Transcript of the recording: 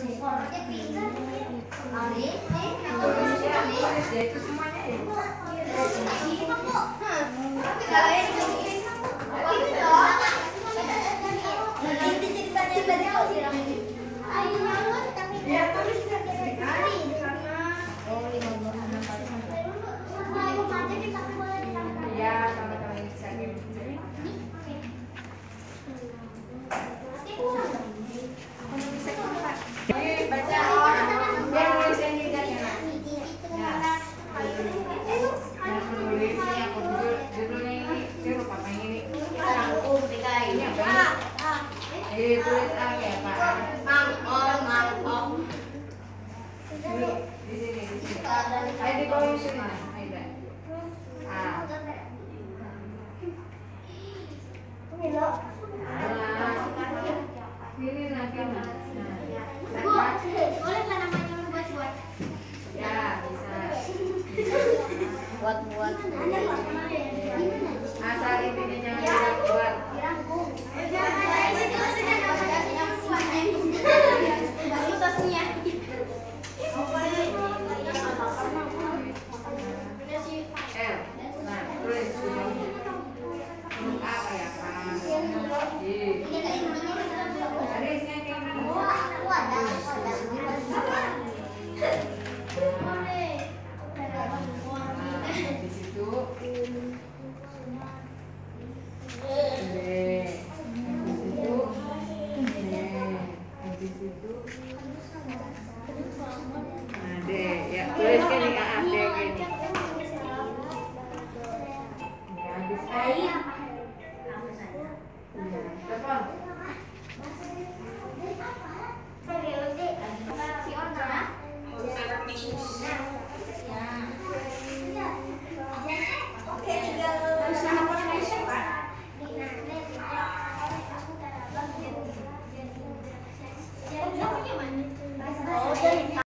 Tulis A kayak Pak. Mangkok. Di sini. Ayo di bawah sini. Aida. A. Ini loh. Ini lagi. Bu, boleh kan namanya buat? Ya, bisa. Buat. Asal intinya jangan buat. Telepon.